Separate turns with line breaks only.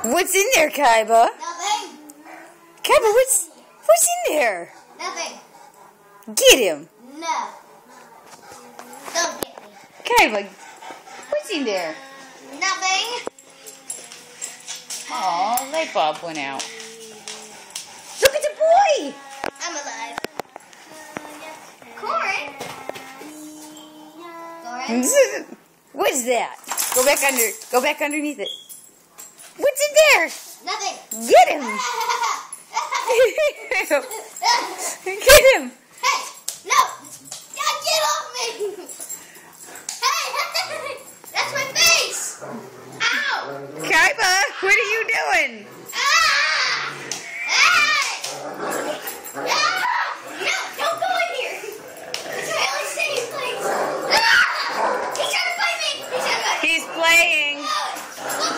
What's in there, Kaiba?
Nothing.
Kaiba, what's in there?
Nothing.
Get him.
No. Don't get me.
Kaiba, what's in there?
Nothing.
Oh, light bulb went out. Look at the boy.
I'm alive. Corn. Corn.
What is that? Go back underneath it. What's in there?
Nothing.
Get him. Get him.
Hey, no. Get off me. Hey, that's my face. Ow.
Kaiba, what are you doing?
Ah. Hey. Ah. No, don't go in here. It's my only safe place. Ah. He's trying to fight me. He's trying to fight me.
He's playing.
Oh.